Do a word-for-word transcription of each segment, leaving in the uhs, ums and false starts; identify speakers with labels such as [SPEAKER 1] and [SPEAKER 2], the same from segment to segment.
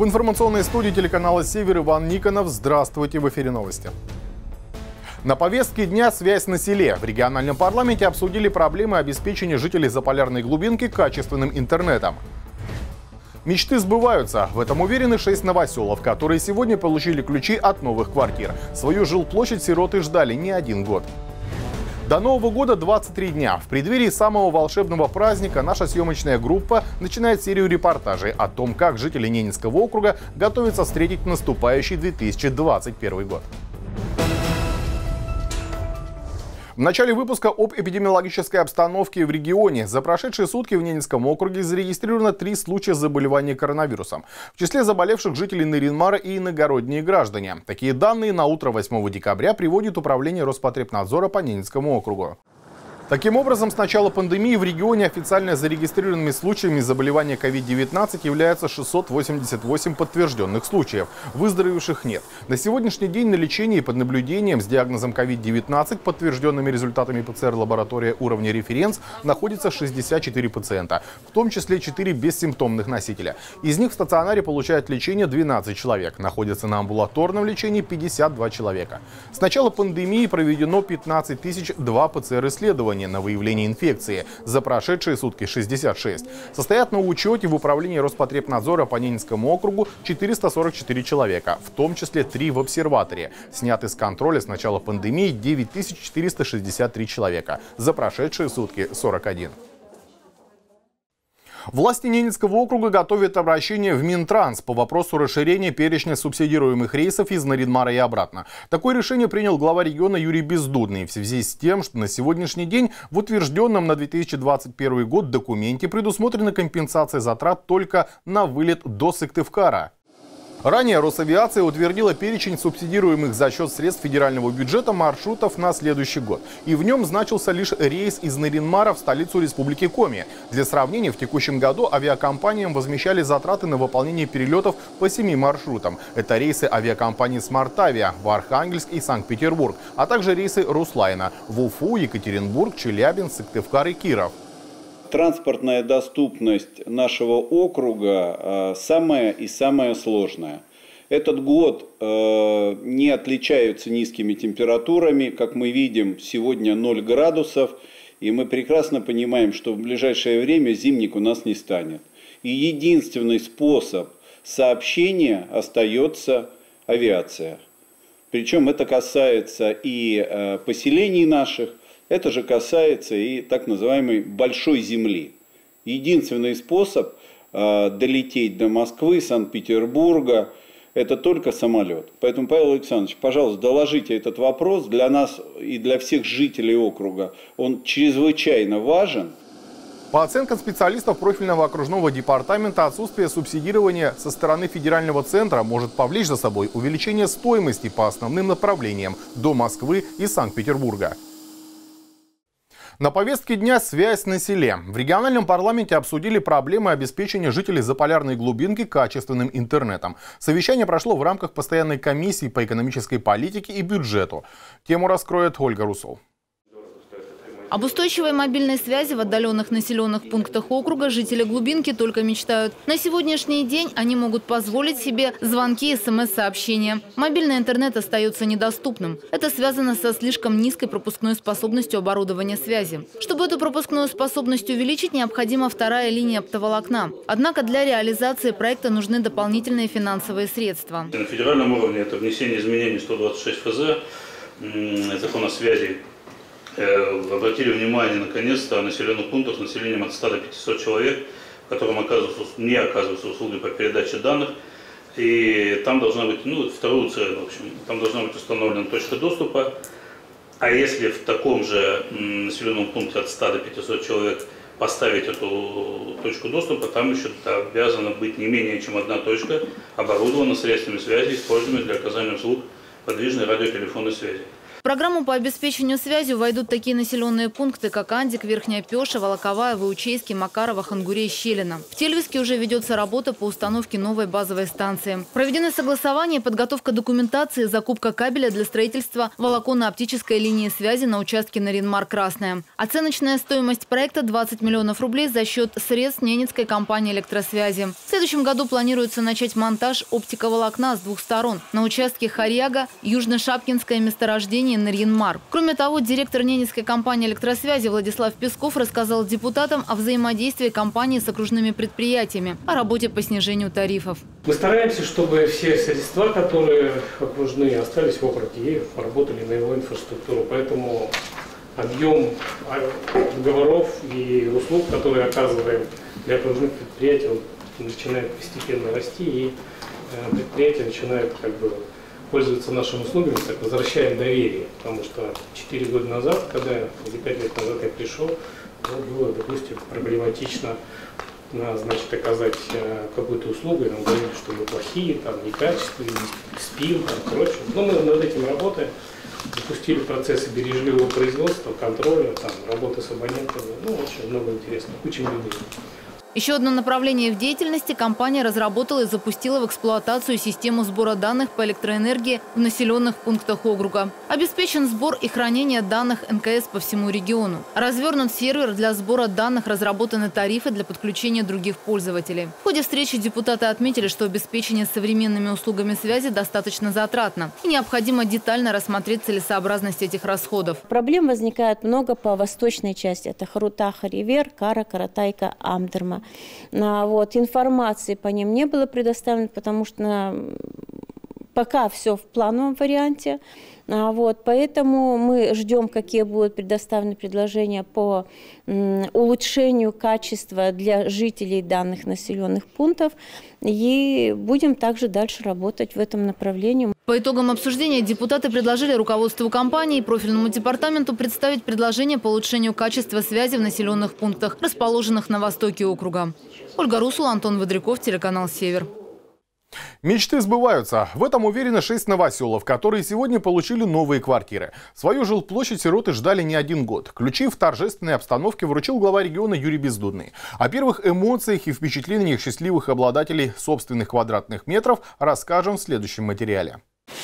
[SPEAKER 1] В информационной студии телеканала «Север» Иван Никонов. Здравствуйте, в эфире новости. На повестке дня «Связь на селе». В региональном парламенте обсудили проблемы обеспечения жителей заполярной глубинки качественным интернетом. Мечты сбываются. В этом уверены шесть новоселов, которые сегодня получили ключи от новых квартир. Свою жилплощадь сироты ждали не один год. До Нового года двадцать три дня. В преддверии самого волшебного праздника наша съемочная группа начинает серию репортажей о том, как жители Ненецкого округа готовятся встретить наступающий две тысячи двадцать первый год. В начале выпуска об эпидемиологической обстановке в регионе. За прошедшие сутки в Ненецком округе зарегистрировано три случая заболевания коронавирусом. В числе заболевших жители Нарьян-Мара и иногородние граждане. Такие данные на утро восьмого декабря приводит Управление Роспотребнадзора по Ненецкому округу. Таким образом, с начала пандемии в регионе официально зарегистрированными случаями заболевания ковид девятнадцать является шестьсот восемьдесят восемь подтвержденных случаев. Выздоровевших нет. На сегодняшний день на лечении под наблюдением с диагнозом ковид девятнадцать, подтвержденными результатами ПЦР-лаборатории уровня референс, находится шестьдесят четыре пациента, в том числе четыре бессимптомных носителя. Из них в стационаре получают лечение двенадцать человек. Находятся на амбулаторном лечении пятьдесят два человека. С начала пандемии проведено пятнадцать тысяч два ПЦР-исследования на выявление инфекции. За прошедшие сутки шестьдесят шесть. Состоят на учете в Управлении Роспотребнадзора по Ненецкому округу четыреста сорок четыре человека, в том числе три в обсерваторе. Сняты с контроля с начала пандемии девять тысяч четыреста шестьдесят три человека. За прошедшие сутки сорок один. Власти Ненецкого округа готовят обращение в Минтранс по вопросу расширения перечня субсидируемых рейсов из Нарьян-Мара и обратно. Такое решение принял глава региона Юрий Бездудный в связи с тем, что на сегодняшний день в утвержденном на две тысячи двадцать первый год документе предусмотрена компенсация затрат только на вылет до Сыктывкара. Ранее Росавиация утвердила перечень субсидируемых за счет средств федерального бюджета маршрутов на следующий год. И в нем значился лишь рейс из Нарьян-Мара в столицу республики Коми. Для сравнения, в текущем году авиакомпаниям возмещали затраты на выполнение перелетов по семи маршрутам. Это рейсы авиакомпании «Смартавиа» в Архангельск и Санкт-Петербург, а также рейсы «Руслайна» в Уфу, Екатеринбург, Челябинск, Сыктывкар и Киров.
[SPEAKER 2] Транспортная доступность нашего округа самая и самая сложная. Этот год не отличаются низкими температурами. Как мы видим, сегодня ноль градусов. И мы прекрасно понимаем, что в ближайшее время зимник у нас не станет. И единственный способ сообщения остается авиация. Причем это касается и поселений наших. Это же касается и так называемой большой земли. Единственный способ э, долететь до Москвы, Санкт-Петербурга, это только самолет. Поэтому, Павел Александрович, пожалуйста, доложите этот вопрос для нас и для всех жителей округа. Он чрезвычайно важен.
[SPEAKER 1] По оценкам специалистов профильного окружного департамента, отсутствие субсидирования со стороны федерального центра может повлечь за собой увеличение стоимости по основным направлениям до Москвы и Санкт-Петербурга. На повестке дня «Связь на селе». В региональном парламенте обсудили проблемы обеспечения жителей заполярной глубинки качественным интернетом. Совещание прошло в рамках постоянной комиссии по экономической политике и бюджету. Тему раскроет Ольга Русол.
[SPEAKER 3] Об устойчивой мобильной связи в отдаленных населенных пунктах округа жители глубинки только мечтают. На сегодняшний день они могут позволить себе звонки и смс-сообщения. Мобильный интернет остается недоступным. Это связано со слишком низкой пропускной способностью оборудования связи. Чтобы эту пропускную способность увеличить, необходима вторая линия оптоволокна. Однако для реализации проекта нужны дополнительные финансовые средства.
[SPEAKER 4] На федеральном уровне это внесение изменений сто двадцать шесть эф зэ, закон о связи. Обратили внимание, наконец-то, о населенных пунктах с населением от ста до пятисот человек, которым оказываются, не оказываются услуги по передаче данных. И там должна быть, ну, вторую цель, в общем, там должна быть установлена точка доступа. А если в таком же населенном пункте от ста до пятисот человек поставить эту точку доступа, там еще обязана быть не менее чем одна точка, оборудована средствами связи, используемыми для оказания услуг подвижной радиотелефонной связи.
[SPEAKER 3] В программу по обеспечению связью войдут такие населенные пункты, как Андик, Верхняя Пеша, Волоковая, Выучейский, Макарова, Хангурей, Щелина. В Тельвиске уже ведется работа по установке новой базовой станции. Проведены согласования, подготовка документации, закупка кабеля для строительства волоконно-оптической линии связи на участке Нарьян-Мар-Красная. Оценочная стоимость проекта – двадцать миллионов рублей за счет средств ненецкой компании электросвязи. В следующем году планируется начать монтаж оптиковолокна с двух сторон на участке Харьяга, Южно-Шапкинское месторождение Нарьян-Мар. Кроме того, директор ненецкой компании электросвязи Владислав Песков рассказал депутатам о взаимодействии компании с окружными предприятиями, о работе по снижению тарифов.
[SPEAKER 5] Мы стараемся, чтобы все средства, которые окружные, остались в округе и поработали на его инфраструктуру. Поэтому объем договоров и услуг, которые оказываем для окружных предприятий, он начинает постепенно расти, и предприятия начинают как бы пользоваться нашими услугами, так возвращаем доверие. Потому что четыре года назад, когда, или пять лет назад я пришел, было, допустим, проблематично, значит, оказать какую-то услугу, и нам говорили, что мы плохие, там, некачественные, спим, там, прочее. Но мы над этим работаем, запустили процессы бережливого производства, контроля, там, работы с абонентами, ну, очень много интересного, учим людей.
[SPEAKER 3] Еще одно направление в деятельности – компания разработала и запустила в эксплуатацию систему сбора данных по электроэнергии в населенных пунктах округа. Обеспечен сбор и хранение данных эн ка эс по всему региону. Развернут сервер для сбора данных, разработаны тарифы для подключения других пользователей. В ходе встречи депутаты отметили, что обеспечение современными услугами связи достаточно затратно и необходимо детально рассмотреть целесообразность этих расходов.
[SPEAKER 6] Проблем возникает много по восточной части. Это Харутаха, Ривер, Кара, Каратайка, Амдерма. Вот, информации по ним не было предоставлено, потому что пока все в плановом варианте. Вот, поэтому мы ждем, какие будут предоставлены предложения по улучшению качества для жителей данных населенных пунктов. И будем также дальше работать в этом направлении.
[SPEAKER 3] По итогам обсуждения депутаты предложили руководству компании и профильному департаменту представить предложение по улучшению качества связи в населенных пунктах, расположенных на востоке округа. Ольга Русула, Антон Водряков, телеканал «Север».
[SPEAKER 1] Мечты сбываются. В этом уверены шесть новоселов, которые сегодня получили новые квартиры. Свою жилплощадь сироты ждали не один год. Ключи в торжественной обстановке вручил глава региона Юрий Бездудный. О первых эмоциях и впечатлениях счастливых обладателей собственных квадратных метров расскажем в следующем материале.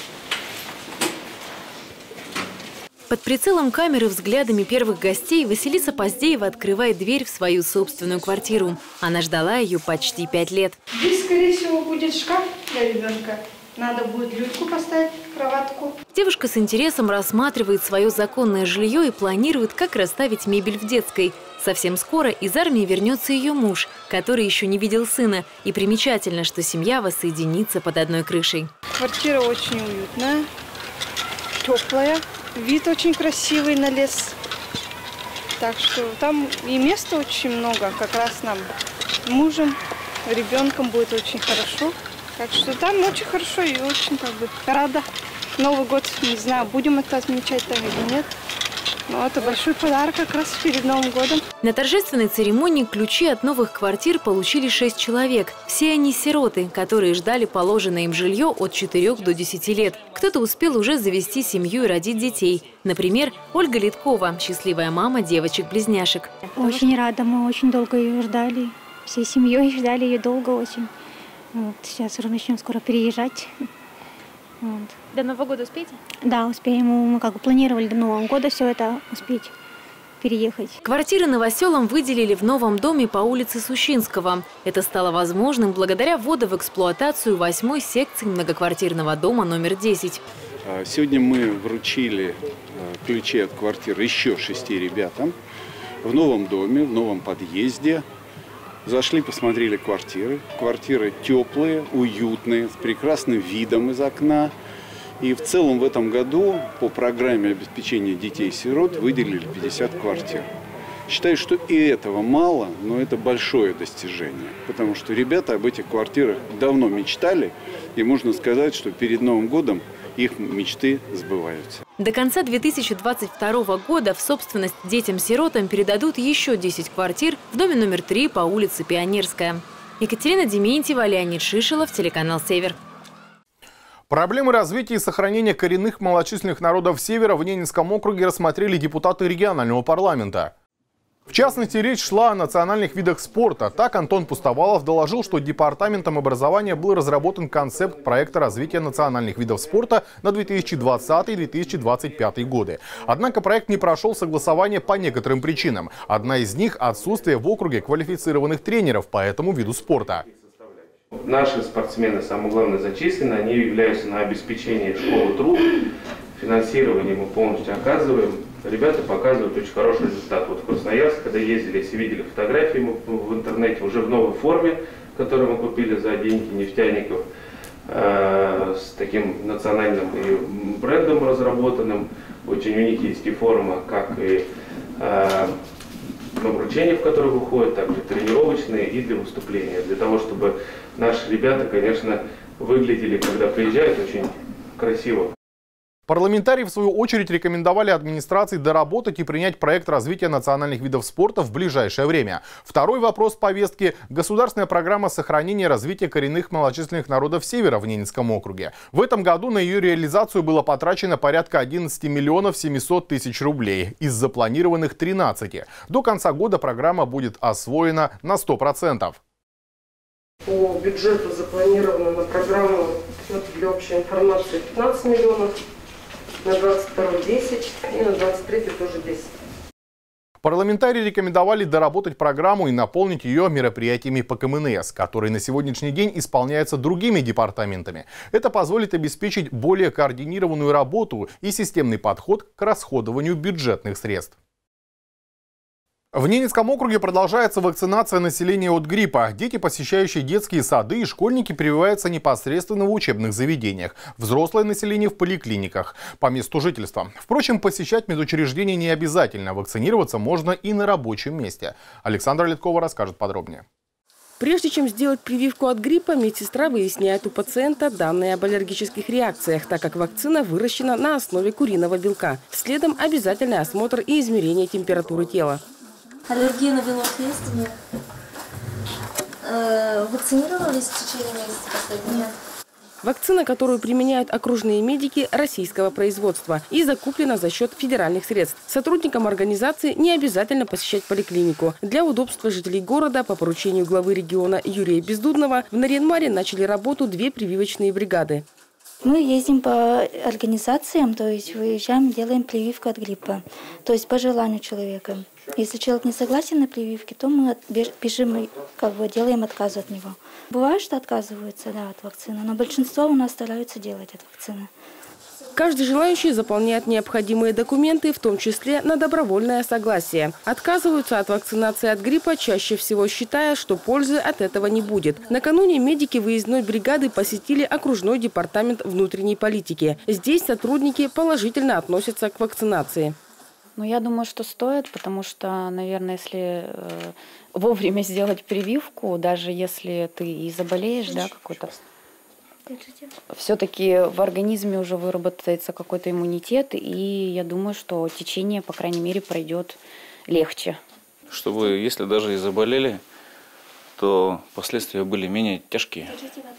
[SPEAKER 7] Под прицелом камеры взглядами первых гостей Василиса Поздеева открывает дверь в свою собственную квартиру. Она ждала ее почти пять лет.
[SPEAKER 8] Здесь, скорее всего, будет шкаф для ребенка. Надо будет люльку поставить, кроватку.
[SPEAKER 7] Девушка с интересом рассматривает свое законное жилье и планирует, как расставить мебель в детской. Совсем скоро из армии вернется ее муж, который еще не видел сына. И примечательно, что семья воссоединится под одной крышей.
[SPEAKER 8] Квартира очень уютная, теплая. Вид очень красивый на лес. Так что там и места очень много. Как раз нам мужем, ребенком будет очень хорошо. Так что там очень хорошо и очень как бы рада. Новый год, не знаю, будем это отмечать там или нет. Но это большой подарок как раз перед Новым годом.
[SPEAKER 7] На торжественной церемонии ключи от новых квартир получили шесть человек. Все они сироты, которые ждали положенное им жилье от четырёх до десяти лет. Кто-то успел уже завести семью и родить детей. Например, Ольга Литкова, счастливая мама девочек-близняшек.
[SPEAKER 9] Очень рада, мы очень долго ее ждали. Всей семьей ждали ее долго очень. Вот, сейчас уже начнем скоро переезжать. Вот.
[SPEAKER 7] До Нового года успеете?
[SPEAKER 9] Да, успеем. Мы как бы планировали до Нового года все это успеть переехать.
[SPEAKER 7] Квартиры новоселам выделили в новом доме по улице Сущинского. Это стало возможным благодаря вводу в эксплуатацию восьмой секции многоквартирного дома номер десять.
[SPEAKER 2] Сегодня мы вручили ключи от квартиры еще шести ребятам в новом доме, в новом подъезде. Зашли, посмотрели квартиры. Квартиры теплые, уютные, с прекрасным видом из окна. И в целом в этом году по программе обеспечения детей-сирот выделили пятьдесят квартир. Считаю, что и этого мало, но это большое достижение. Потому что ребята об этих квартирах давно мечтали. И можно сказать, что перед Новым годом их мечты сбываются.
[SPEAKER 7] До конца две тысячи двадцать второго года в собственность детям-сиротам передадут еще десять квартир в доме номер три по улице Пионерская. Екатерина Дементьева, Леонид Шишелов, телеканал «Север».
[SPEAKER 1] Проблемы развития и сохранения коренных малочисленных народов Севера в Ненецком округе рассмотрели депутаты регионального парламента. В частности, речь шла о национальных видах спорта. Так, Антон Пустовалов доложил, что Департаментом образования был разработан концепт проекта развития национальных видов спорта на две тысячи двадцатый — две тысячи двадцать пятый годы. Однако проект не прошел согласование по некоторым причинам. Одна из них – отсутствие в округе квалифицированных тренеров по этому виду спорта.
[SPEAKER 10] Наши спортсмены, самое главное, зачислены, они являются на обеспечение школы труд, финансирование мы полностью оказываем. Ребята показывают очень хороший результат. Вот в Красноярск, когда ездили, если видели фотографии в интернете, уже в новой форме, которую мы купили за деньги нефтяников, э, с таким национальным и брендом разработанным. Очень у них есть и форма, как и э, на вручения, в которые выходят, также тренировочные и для выступления. Для того, чтобы наши ребята, конечно, выглядели, когда приезжают, очень красиво.
[SPEAKER 1] Парламентарии, в свою очередь, рекомендовали администрации доработать и принять проект развития национальных видов спорта в ближайшее время. Второй вопрос повестки – государственная программа сохранения и развития коренных малочисленных народов Севера в Ненецком округе. В этом году на ее реализацию было потрачено порядка одиннадцати миллионов семисот тысяч рублей из запланированных тринадцати. До конца года программа будет освоена на сто процентов.
[SPEAKER 11] По бюджету запланировано на программу, для общей информации, пятнадцать миллионов. На двадцать второй десять и на двадцать третий тоже десять.
[SPEAKER 1] Парламентарии рекомендовали доработать программу и наполнить ее мероприятиями по ка эм эн эс, которые на сегодняшний день исполняются другими департаментами. Это позволит обеспечить более координированную работу и системный подход к расходованию бюджетных средств. В Ненецком округе продолжается вакцинация населения от гриппа. Дети, посещающие детские сады, и школьники прививаются непосредственно в учебных заведениях. Взрослое население в поликлиниках по месту жительства. Впрочем, посещать медучреждения не обязательно. Вакцинироваться можно и на рабочем месте. Александра Литкова расскажет подробнее.
[SPEAKER 12] Прежде чем сделать прививку от гриппа, медсестра выясняет у пациента данные об аллергических реакциях, так как вакцина выращена на основе куриного белка. Следом обязательный осмотр и измерение температуры тела.
[SPEAKER 13] Аллергия на белок есть? Нет. Э, вакцинировались в течение месяца последнего? Нет.
[SPEAKER 12] Вакцина, которую применяют окружные медики, российского производства и закуплена за счет федеральных средств. Сотрудникам организации не обязательно посещать поликлинику. Для удобства жителей города по поручению главы региона Юрия Бездудного в Нарьян-Маре начали работу две прививочные бригады.
[SPEAKER 9] Мы ездим по организациям, то есть выезжаем, делаем прививку от гриппа, то есть по желанию человека. Если человек не согласен на прививке, то мы пишем и как бы делаем отказ от него. Бывает, что отказываются, да, от вакцины, но большинство у нас стараются делать от вакцины.
[SPEAKER 12] Каждый желающий заполняет необходимые документы, в том числе на добровольное согласие. Отказываются от вакцинации от гриппа, чаще всего считая, что пользы от этого не будет. Накануне медики выездной бригады посетили окружной департамент внутренней политики. Здесь сотрудники положительно относятся к вакцинации.
[SPEAKER 14] Ну, я думаю, что стоит, потому что, наверное, если э, вовремя сделать прививку, даже если ты и заболеешь, да, какой-то, все-таки в организме уже выработается какой-то иммунитет, и я думаю, что течение, по крайней мере, пройдет легче.
[SPEAKER 15] Чтобы, если даже и заболели, то последствия были менее тяжкие,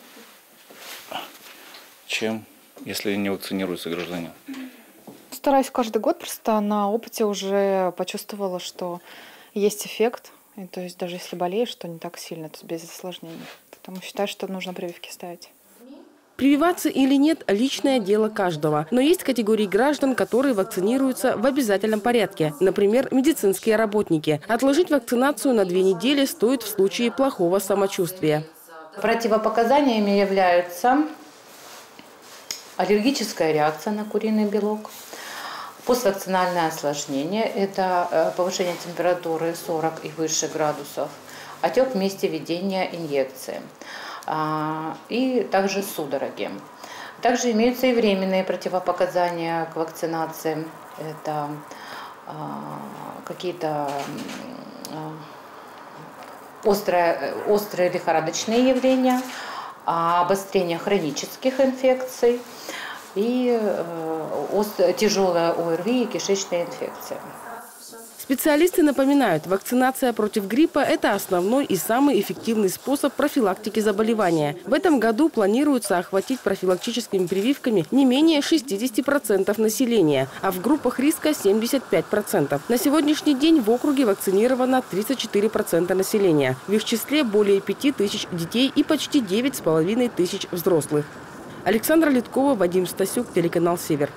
[SPEAKER 15] чем если не вакцинируются граждане.
[SPEAKER 16] Стараюсь каждый год, просто на опыте уже почувствовала, что есть эффект. И, то есть даже если болеешь, то не так сильно, то есть без осложнений. Поэтому считаю, что нужно прививки ставить.
[SPEAKER 12] Прививаться или нет – личное дело каждого. Но есть категории граждан, которые вакцинируются в обязательном порядке. Например, медицинские работники. Отложить вакцинацию на две недели стоит в случае плохого самочувствия.
[SPEAKER 17] Противопоказаниями являются аллергическая реакция на куриный белок, поствакцинальное осложнение – это повышение температуры сорок и выше градусов, отек в месте введения инъекции и также судороги. Также имеются и временные противопоказания к вакцинации. Это какие-то острые, острые лихорадочные явления, обострение хронических инфекций и э, тяжелая о эр ви и кишечная инфекция.
[SPEAKER 12] Специалисты напоминают, вакцинация против гриппа – это основной и самый эффективный способ профилактики заболевания. В этом году планируется охватить профилактическими прививками не менее шестидесяти процентов населения, а в группах риска семьдесят пять процентов. На сегодняшний день в округе вакцинировано тридцать четыре процента населения. В их числе более пяти тысяч детей и почти девять с половиной тысяч взрослых. Александра Литкова, Вадим Стасюк, телеканал «Север».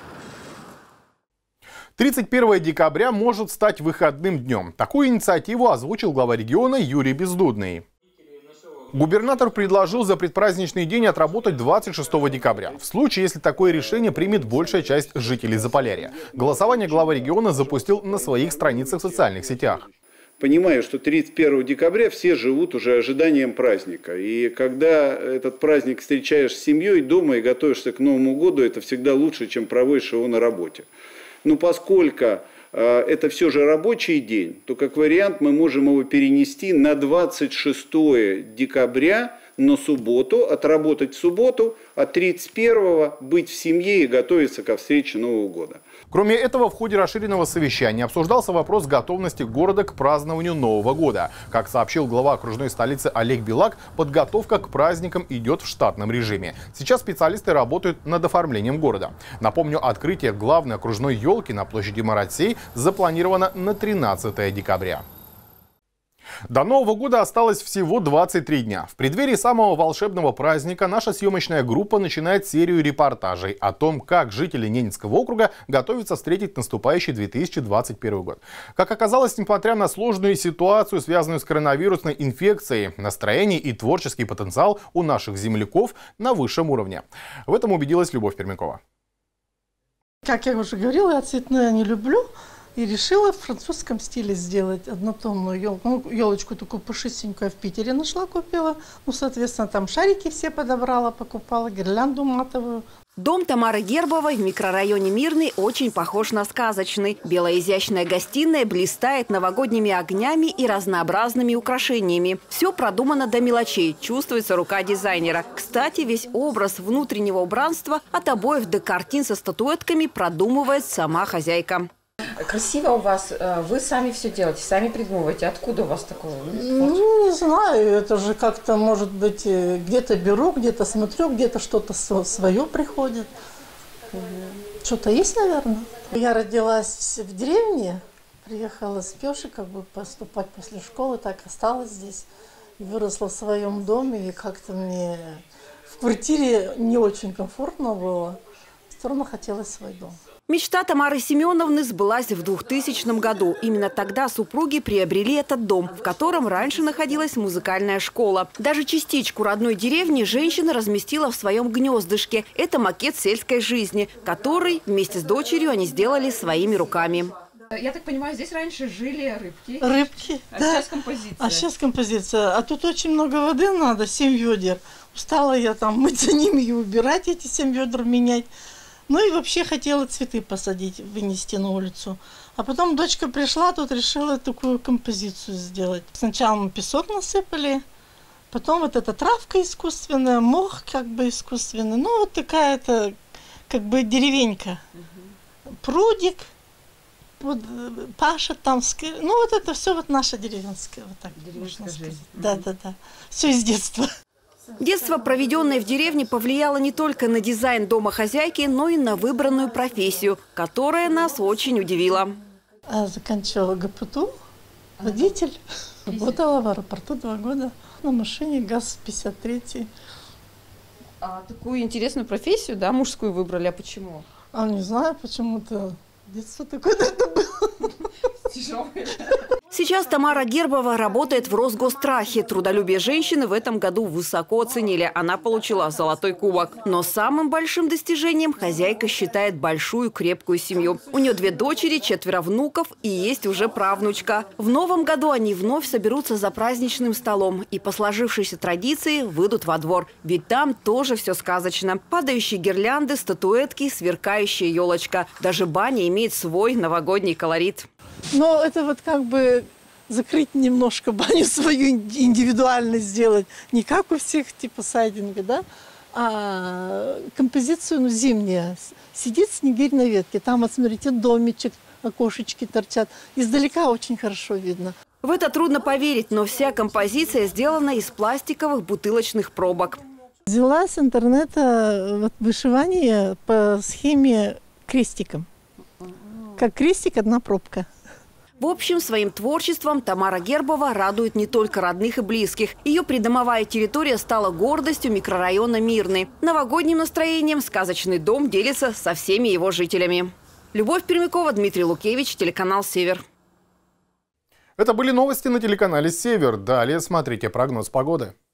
[SPEAKER 1] тридцать первого декабря может стать выходным днем. Такую инициативу озвучил глава региона Юрий Бездудный. Губернатор предложил за предпраздничный день отработать двадцать шестого декабря. В случае, если такое решение примет большая часть жителей Заполярья. Голосование глава региона запустил на своих страницах в социальных сетях.
[SPEAKER 2] Понимаю, что тридцать первого декабря все живут уже ожиданием праздника. И когда этот праздник встречаешь с семьей дома и готовишься к Новому году, это всегда лучше, чем проводишь его на работе. Но поскольку э, это все же рабочий день, то как вариант мы можем его перенести на двадцать шестого декабря, на субботу, отработать в субботу, а тридцать первого быть в семье и готовиться ко встрече Нового года.
[SPEAKER 1] Кроме этого, в ходе расширенного совещания обсуждался вопрос готовности города к празднованию Нового года. Как сообщил глава окружной столицы Олег Белак, подготовка к праздникам идет в штатном режиме. Сейчас специалисты работают над оформлением города. Напомню, открытие главной окружной елки на площади Маратсей запланировано на тринадцатое декабря. До Нового года осталось всего двадцать три дня. В преддверии самого волшебного праздника наша съемочная группа начинает серию репортажей о том, как жители Ненецкого округа готовятся встретить наступающий две тысячи двадцать первый год. Как оказалось, несмотря на сложную ситуацию, связанную с коронавирусной инфекцией, настроение и творческий потенциал у наших земляков на высшем уровне. В этом убедилась Любовь Пермякова.
[SPEAKER 18] Как я уже говорила, я цветное не люблю. И решила в французском стиле сделать однотонную елку. Ну, елочку такую пушистенькую в Питере нашла, купила. Ну, соответственно, там шарики все подобрала, покупала, гирлянду матовую.
[SPEAKER 19] Дом Тамары Гербовой в микрорайоне Мирный очень похож на сказочный. Белая изящная гостиная блистает новогодними огнями и разнообразными украшениями. Все продумано до мелочей, чувствуется рука дизайнера. Кстати, весь образ внутреннего убранства от обоев до картин со статуэтками продумывает сама хозяйка.
[SPEAKER 20] Красиво у вас. Вы сами все делаете, сами придумываете. Откуда у вас такое?
[SPEAKER 18] Ну, не знаю. Это же как-то, может быть, где-то беру, где-то смотрю, где-то что-то свое приходит. Угу. Что-то есть, наверное. Я родилась в деревне, приехала с Пеши, как бы поступать после школы, так осталась здесь. Выросла в своем доме, и как-то мне в квартире не очень комфортно было. Все равно хотелось свой дом.
[SPEAKER 19] Мечта Тамары Семеновны сбылась в двухтысячном году. Именно тогда супруги приобрели этот дом, в котором раньше находилась музыкальная школа. Даже частичку родной деревни женщина разместила в своем гнездышке. Это макет сельской жизни, который вместе с дочерью они сделали своими руками.
[SPEAKER 20] Я так понимаю, здесь раньше жили рыбки.
[SPEAKER 18] Рыбки,
[SPEAKER 20] а
[SPEAKER 18] да.
[SPEAKER 20] сейчас композиция.
[SPEAKER 18] А сейчас композиция. А тут очень много воды надо, семь ведер. Устала я там мыть за ними и убирать эти семь ведер, менять. Ну и вообще хотела цветы посадить, вынести на улицу. А потом дочка пришла, тут решила такую композицию сделать. Сначала мы песок насыпали, потом вот эта травка искусственная, мох как бы искусственный. Ну вот такая-то как бы деревенька. Угу. Прудик, вот Паша там, ну вот это все вот наша деревенская. Вот так можно сказать. Да, да, да. Все из детства.
[SPEAKER 19] Детство, проведенное в деревне, повлияло не только на дизайн дома хозяйки, но и на выбранную профессию, которая нас очень удивила.
[SPEAKER 18] Заканчивала ГПТУ, водитель. Работала в аэропорту два года на машине ГАЗ пятьдесят три.
[SPEAKER 20] А такую интересную профессию, да, мужскую выбрали, а почему?
[SPEAKER 18] А не знаю, почему-то детство такое это было.
[SPEAKER 20] Тяжелое.
[SPEAKER 19] Сейчас Тамара Гербова работает в Росгострахе. Трудолюбие женщины в этом году высоко оценили. Она получила золотой кубок. Но самым большим достижением хозяйка считает большую крепкую семью. У нее две дочери, четверо внуков и есть уже правнучка. В новом году они вновь соберутся за праздничным столом и по сложившейся традиции выйдут во двор. Ведь там тоже все сказочно. Падающие гирлянды, статуэтки, сверкающая елочка. Даже баня имеет свой новогодний колорит.
[SPEAKER 18] Но это вот как бы закрыть немножко баню свою, индивидуально сделать. Не как у всех типа сайдинга, да? А композицию, ну, зимняя. Сидит снегирь на ветке. Там, вот, смотрите, домичек, окошечки торчат. Издалека очень хорошо видно.
[SPEAKER 19] В это трудно поверить, но вся композиция сделана из пластиковых бутылочных пробок.
[SPEAKER 18] Взяла с интернета вот вышивание по схеме крестиком. Как крестик, одна пробка.
[SPEAKER 19] В общем, своим творчеством Тамара Гербова радует не только родных и близких. Ее придомовая территория стала гордостью микрорайона Мирный. Новогодним настроением сказочный дом делится со всеми его жителями. Любовь Пермякова, Дмитрий Лукевич, телеканал «Север».
[SPEAKER 1] Это были новости на телеканале «Север». Далее смотрите прогноз погоды.